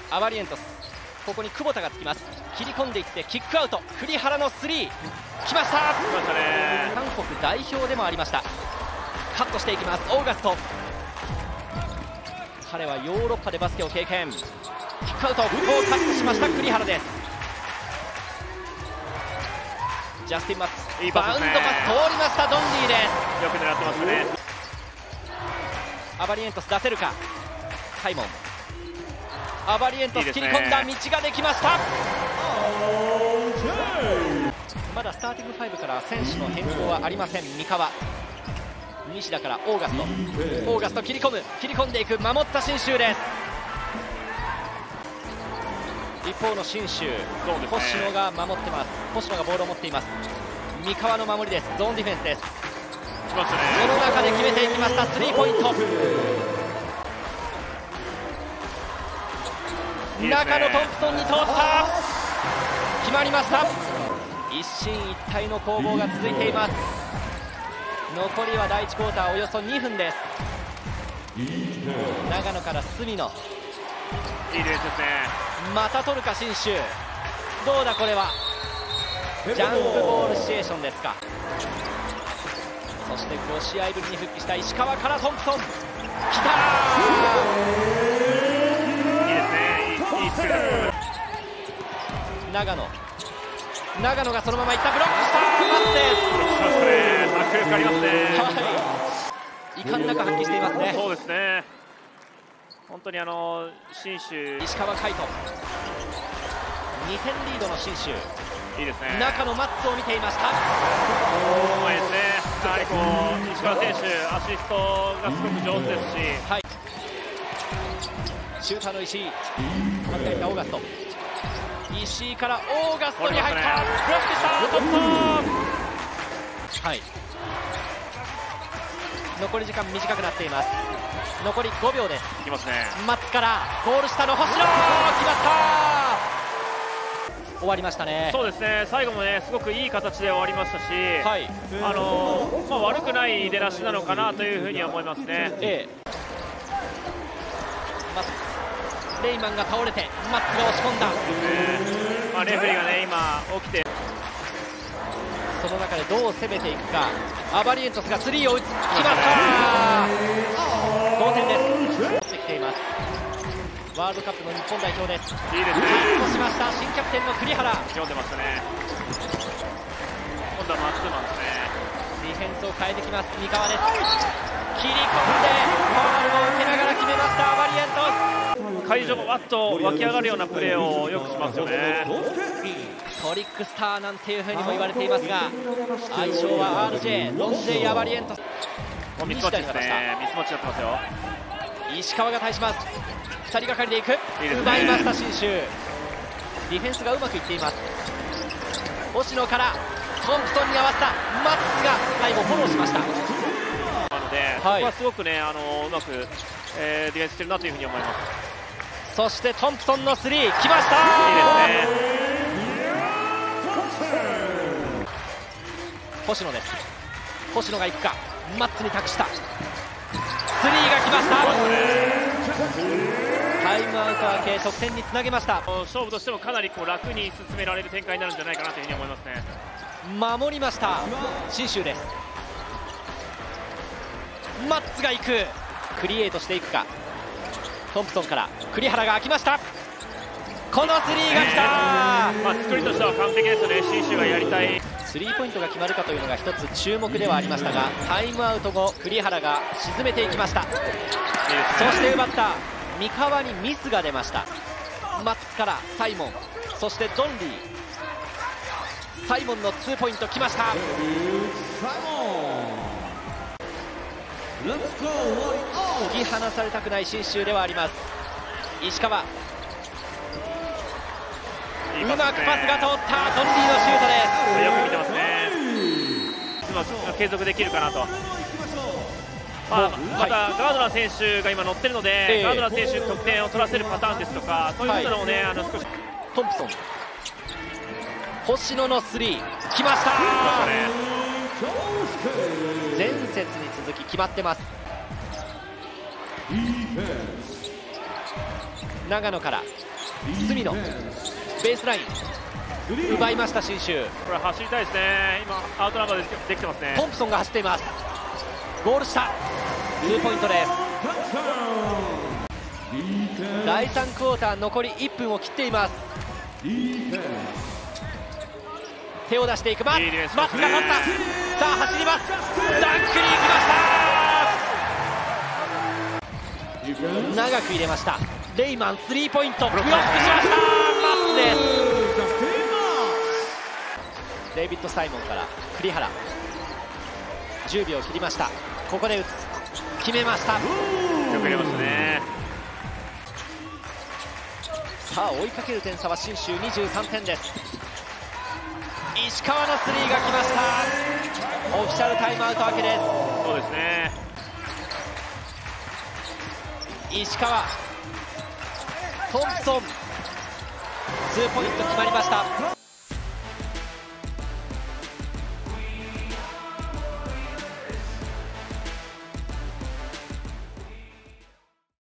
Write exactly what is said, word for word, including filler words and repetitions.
アバリエントス、ここに久保田がつきます。切り込んでいってキックアウト、栗原のスリー来ました。 来ましたね。 韓国代表でもありました。カットしていきます。オーガスト、彼はヨーロッパでバスケを経験。キックアウト、ここをカットしました栗原です。ジャスティン・マッツ、 いいパスですね。 バウンドパス通りました。ドンリーです。 よく狙ってましたね。 アバリエントス出せるか。サイモン、アバリエントス切り込んだ道ができました。まだスターティングファイブから選手の変更はありません。三河、西田からオーガスト、オーガスト切り込む、切り込んでいく、守った信州です。一方の信州、星野が守ってます。星野がボールを持っています。三河の守りです。ゾーンディフェンスです。その中で決めていきました。スリーポイント、中野トンプソンに通った、決まりました。一進一退の攻防が続いています。残りはだいいちクォーターおよそにふんです。長野から隅野、 いいレースですね。 また取るか信州、どうだこれは。ジャンプボールシチュエーションですか。そしてご試合ぶりに復帰した石川からトンプソン、きたー、いいですね。いい、いいスクラム。 長野、長野がそのままいった、ブロックしたパスです。 ブロックしましたね。迫力ありますね。 はい、遺憾なく発揮していますね。 そうですね。本当にあの信州、 石川海斗、にてんリードの信州、 いいですね。 中のマットを見ていました。 うまいですね。やはりこう石川選手、アシストがすごく上手ですし、 はい、シューターの石井、反対にオーガスト、石井からオーガストに入った、ね、ブロックした、トンプソン、はい、残り時間短くなっています。残りごびょうです。 いきますね。 マッツからゴール下の星野、決まった。終わりましたね。 そうですね。最後もねすごくいい形で終わりましたし、はい、あのー、まあ悪くない出だしなのかなというふうには思いますね。ええ、 マッツ、レイマンが倒れてマッツが押し込んだ。 えーまあ、レフェリーがね今起きて、 その中でどう攻めていくか。アバリエントスがスリーを打つ、決まった。同点です。落ちてきています。ワールドカップの日本代表です。 いいですね。 カットしました新キャプテンの栗原。 読んでましたね。今度はマッツーマンですね。 ディフェンスを変えてきます三河です。切り込んでファウルを受けながら決めましたアバリエントス。 会場がわっと湧き上がるようなプレーをよくしますよね。 トリックスターなんていうふうにも言われていますが、愛称は アールジェー ロンジェイ・アバリエントス。 ミスマッチですね。ミスマッチやってますよ。 石川が対します。ふたりがかりでいく、 いいですね。 奪いました信州。ディフェンスがうまくいっています。星野からトンプソンに合わせたマッツが最後フォローしました。なので、はい、ここはすごくねあのうまく、えー、ディフェンスしてるなというふうに思います。 そしてトンプソンのスリー来ました。 いいですね。 星野です。星野が行くか、マッツに託したスリーが来ました。タイムアウト明け得点につなげました。 勝負としてもかなりこう楽に進められる展開になるんじゃないかなというふうに思いますね。 守りました信州です。マッツが行く、クリエイトしていくか。トンプソンから栗原が空きました。このスリーが来た、 えーまあ、作りとしては完璧ですよね。信州がやりたいスリーポイントが決まるかというのが一つ注目ではありましたが、タイムアウト後栗原が沈めていきました。そして奪った三河にミスが出ました。マッツからサイモン、そしてドンリー、サイモンのツーポイント来ました。突き放されたくない信州ではあります。石川、うまくパスが通ったドンリーのシュートです。 よく見てますね。今継続できるかなと。まあ、またガードナー選手が今乗ってるので、えー、ガードナー選手に得点を取らせるパターンですとか、そういうのもね、はい、あの少しトンプソン、星野のスリー来ました。前節に続き決まってます。長野から隅野ベースライン奪いました信州。 これ走りたいですね。今アウトナンバーでできてますね。 トンプソンが走っています。ゴール下ツーポイントです。だいさんクォーター残りいっぷんを切っています。手を出していくマッツ、マッツが取った。さあ走ります。ダンクに行きました。長く入れました。レイマンスリーポイントブロックしました。マッツです。デイビッド・サイモンから栗原、じゅうびょう切りました。ここで打つ、決めました。よく入れましたね。 さあ追いかける点差は信州にじゅうさんてんです。石川のスリーが来ました。オフィシャルタイムアウト明けです。 そうですね。 石川、トンプソンツーポイント決まりました。